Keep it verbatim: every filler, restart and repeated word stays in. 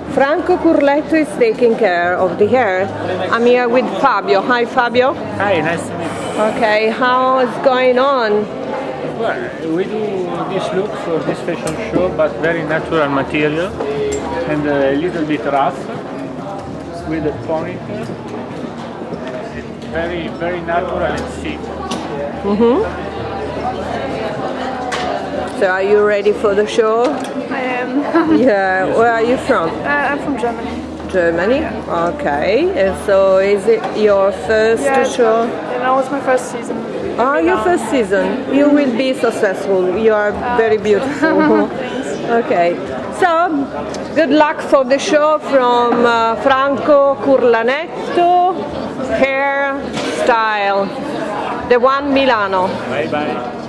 Franco Curletto is taking care of the hair. I'm here with Fabio. Hi Fabio. Hi, nice to meet you. Okay, how is going on? Well, we do this look for this fashion show, but very natural material and a little bit rough with a point. Very, very natural and simple. Mm-hmm. So are you ready for the show? I am. Yeah, where are you from? Uh, I'm from Germany. Germany? Yeah. Okay, and so is it your first yeah, show? Yeah, now it's my first season. Oh, your first season. You will be successful. You are uh, very beautiful. Okay, so good luck for the show from uh, Franco Curletto Hair Style, the one Milano. Bye bye.